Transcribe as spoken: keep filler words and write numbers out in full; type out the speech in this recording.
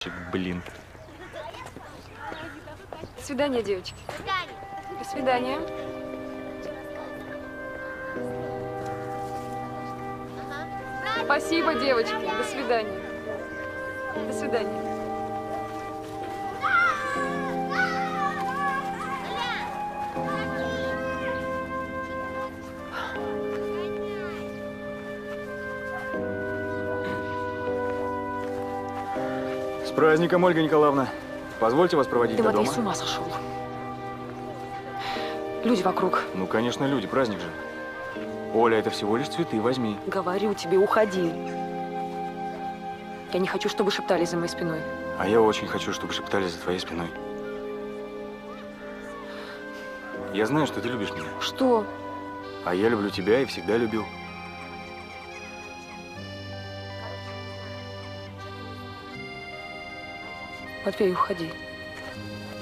Блин. До свидания, девочки. До свидания. Спасибо, девочки. До свидания. До свидания. С праздником, Ольга Николаевна. Позвольте вас проводить Ты, до Матвей, дома. с ума сошел. Люди вокруг. Ну, конечно, люди, праздник же. Оля, это всего лишь цветы, возьми. Говорю тебе, уходи. Я не хочу, чтобы шептались за моей спиной. А я очень хочу, чтобы шептали за твоей спиной. Я знаю, что ты любишь меня. Что? А я люблю тебя и всегда любил. Матвей, уходи.